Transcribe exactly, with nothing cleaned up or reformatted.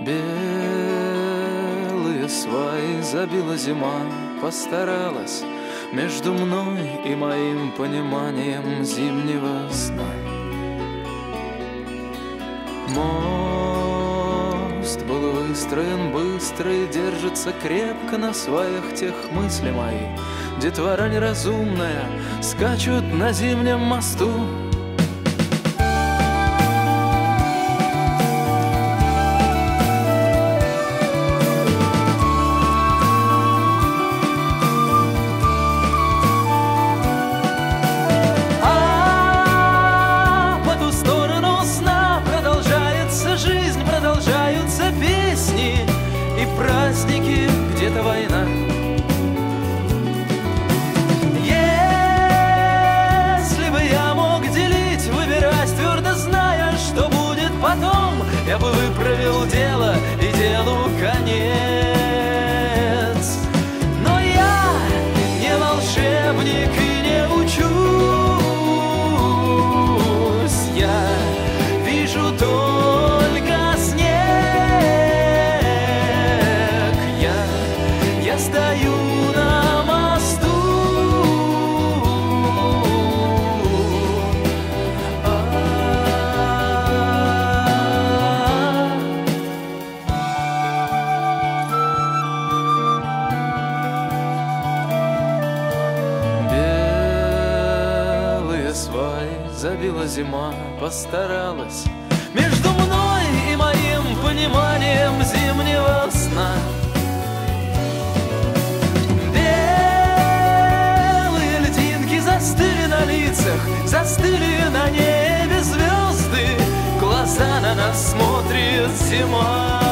Белые сваи забила зима, постаралась между мной и моим пониманием зимнего сна. Мост был выстроен быстро и держится крепко на сваях тех мысли мои. Детвора неразумная скачут на зимнем мосту. Праздники, где-то война. Если бы я мог делить, выбирать, твердо зная, что будет потом, я бы выправил дело и делу конец. Но я не волшебник и не учусь, я вижу только снег. Я стою на мосту, белые сваи забила зима, постаралась между мной и моим пониманием зимнего сна. Застыли на лицах, застыли на небе звезды, глаза на нас смотрит зима.